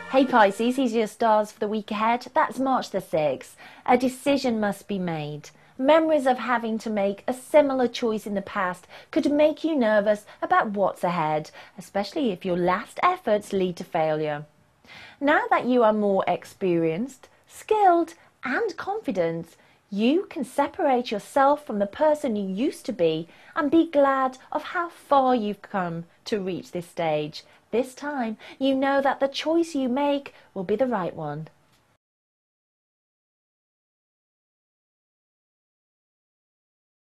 Hey Pisces, these are your stars for the week ahead. That's March the 6th. A decision must be made. Memories of having to make a similar choice in the past could make you nervous about what's ahead, especially if your last efforts lead to failure. Now that you are more experienced, skilled, and confident, you can separate yourself from the person you used to be and be glad of how far you've come to reach this stage. This time, you know that the choice you make will be the right one.